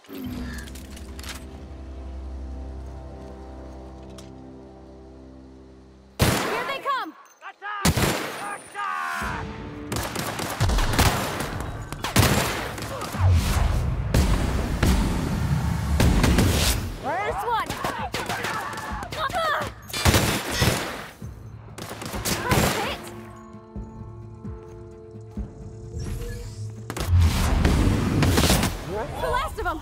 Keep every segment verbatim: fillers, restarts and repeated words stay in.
Here they come! Attack! Attack! First one! Ah! Nice hit! The last of them!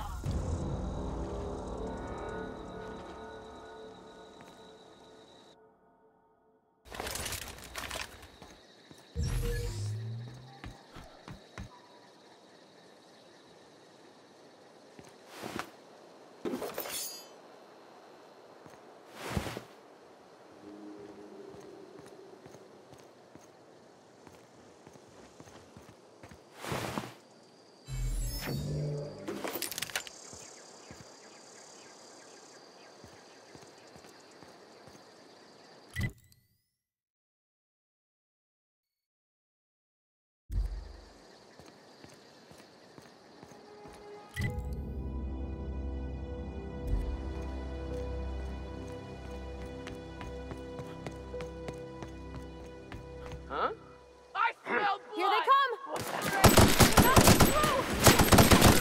Huh? I smell blood! Here they come! Not through!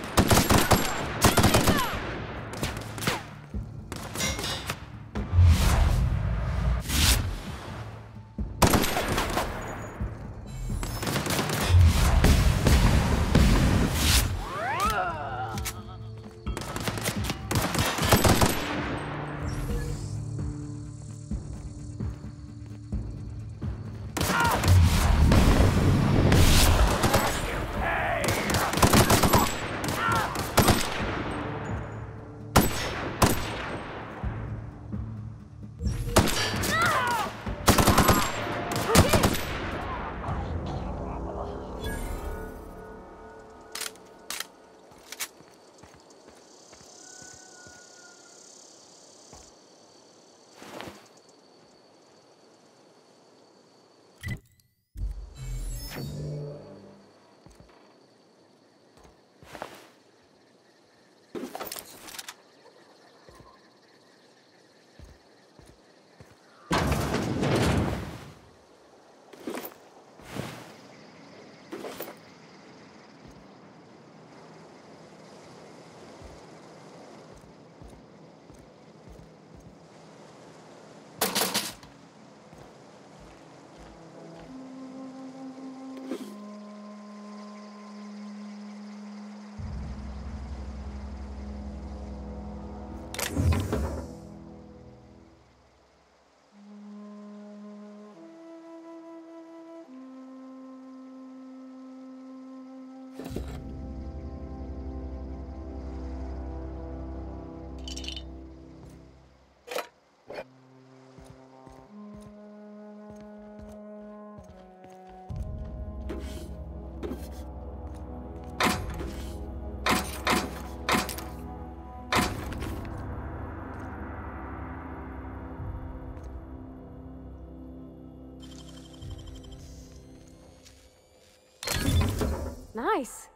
Nice.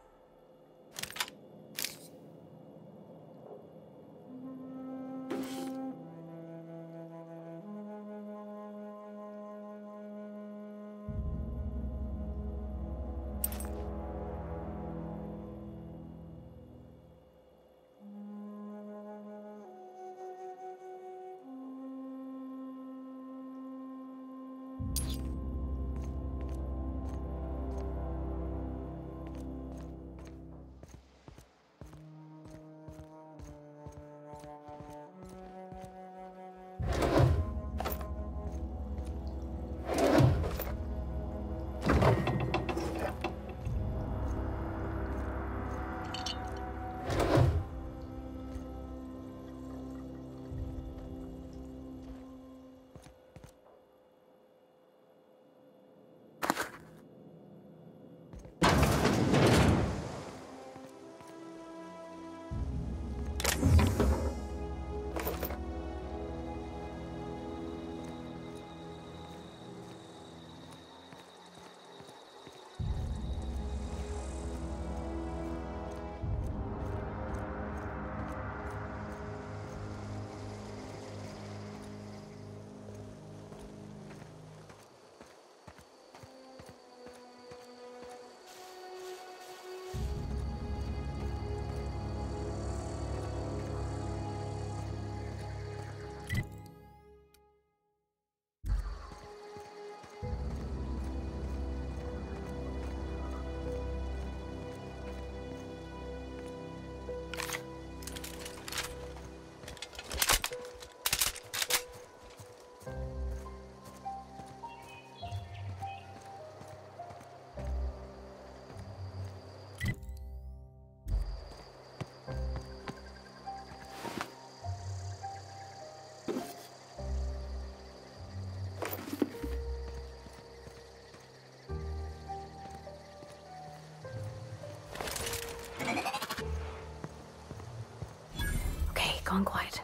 gone quiet.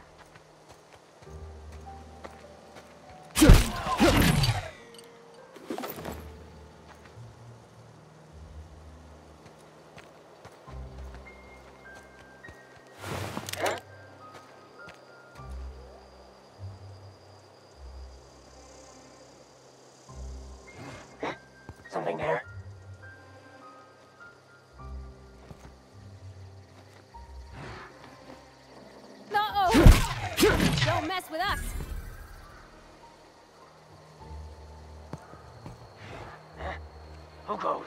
Something there. Uh-oh! Don't mess with us! Who goes?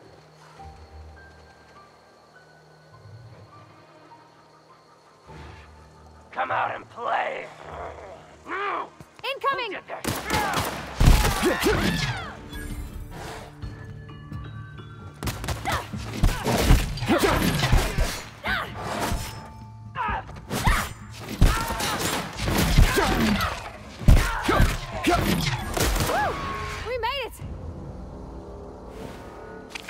Come out and play. Incoming! Get there. Woo! We made it!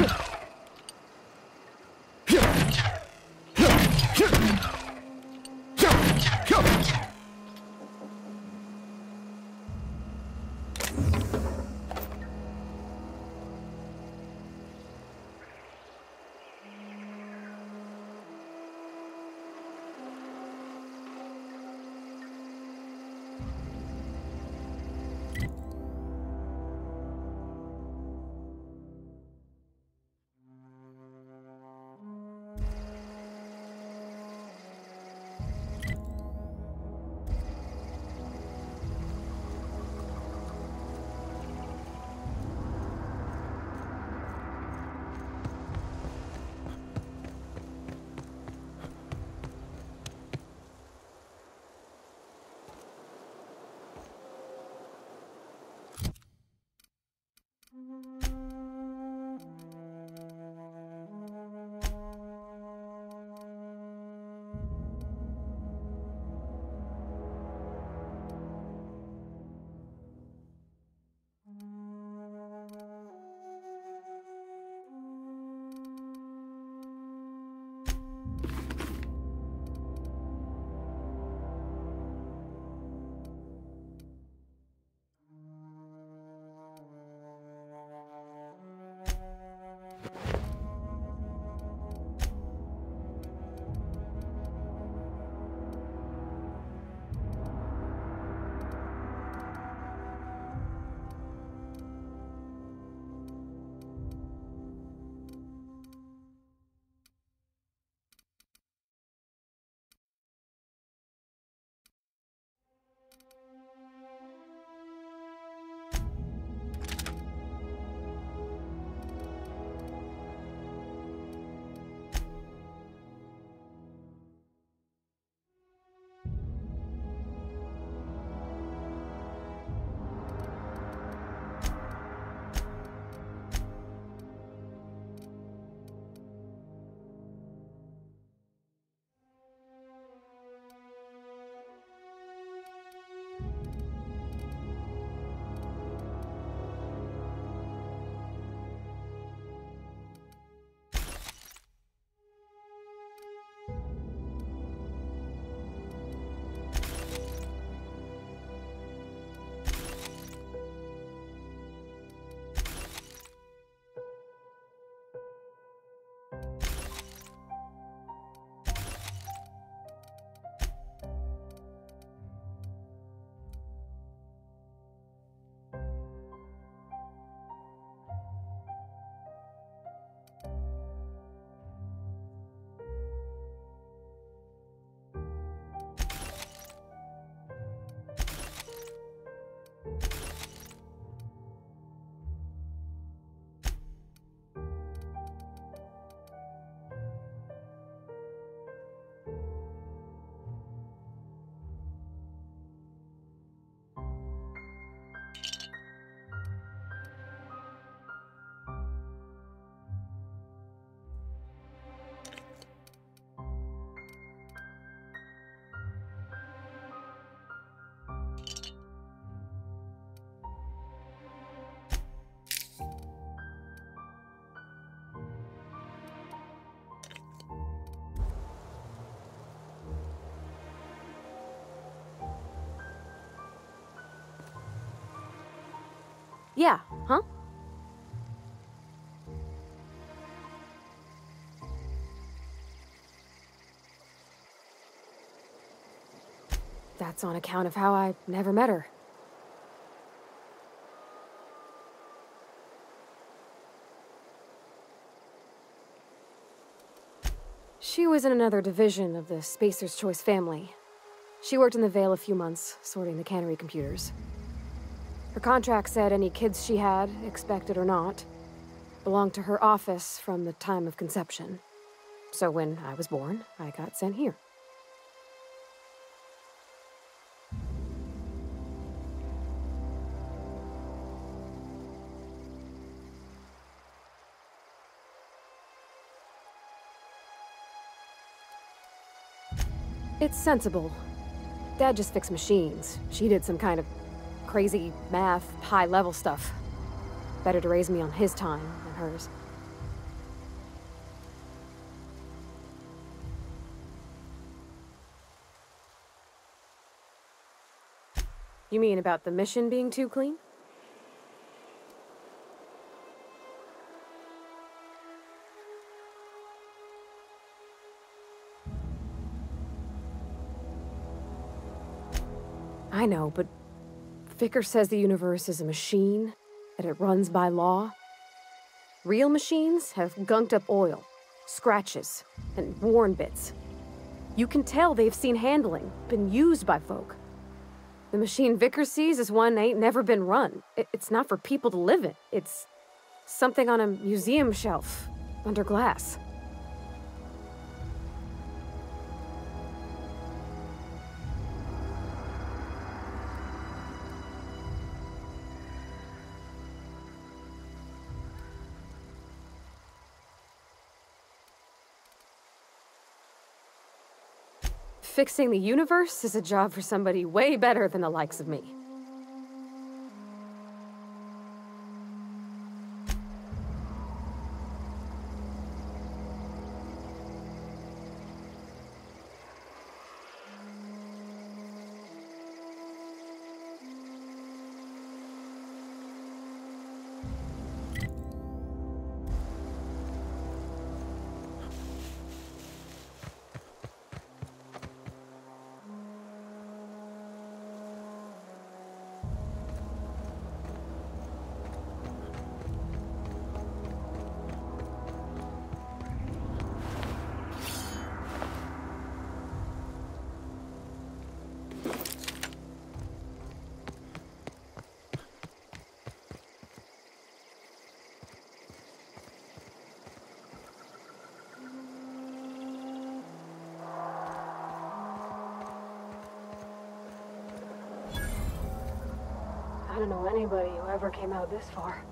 Yeah, huh? That's on account of how I never met her. She was in another division of the Spacer's Choice family. She worked in the Vale a few months, sorting the cannery computers. Her contract said any kids she had, expected or not, belonged to her office from the time of conception. So when I was born, I got sent here. It's sensible. Dad just fixed machines. She did some kind of crazy math, high-level stuff. Better to raise me on his time than hers. You mean about the mission being too clean? I know, but Vickers says the universe is a machine, that it runs by law. Real machines have gunked up oil, scratches, and worn bits. You can tell they've seen handling, been used by folk. The machine Vickers sees is one that ain't never been run. It, it's not for people to live in. It's something on a museum shelf, under glass. Fixing the universe is a job for somebody way better than the likes of me. I don't know anybody who ever came out this far.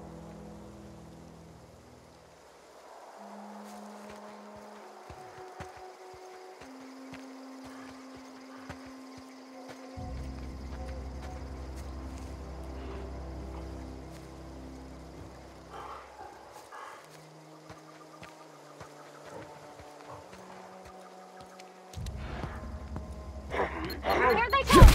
Here they come!